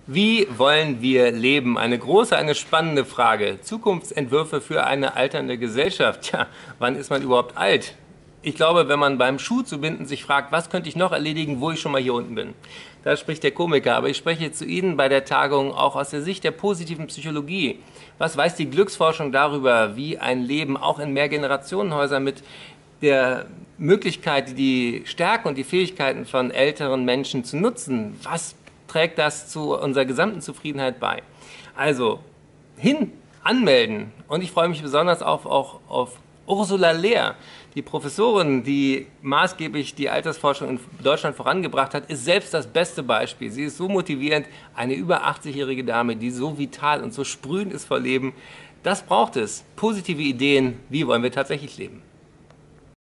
Wie wollen wir leben? Eine große, eine spannende Frage. Zukunftsentwürfe für eine alternde Gesellschaft. Tja, wann ist man überhaupt alt? Ich glaube, wenn man beim Schuh zu binden sich fragt, was könnte ich noch erledigen, wo ich schon mal hier unten bin. Da spricht der Komiker, aber ich spreche zu Ihnen bei der Tagung auch aus der Sicht der positiven Psychologie. Was weiß die Glücksforschung darüber, wie ein Leben auch in Mehrgenerationenhäusern mit der Möglichkeit, die Stärken und die Fähigkeiten von älteren Menschen zu nutzen, was trägt das zu unserer gesamten Zufriedenheit bei? Also, anmelden. Und ich freue mich besonders auch auf Ursula Lehr, die Professorin, die maßgeblich die Altersforschung in Deutschland vorangebracht hat, ist selbst das beste Beispiel. Sie ist so motivierend, eine über 80-jährige Dame, die so vital und so sprühend ist vor Leben. Das braucht es. Positive Ideen, wie wollen wir tatsächlich leben?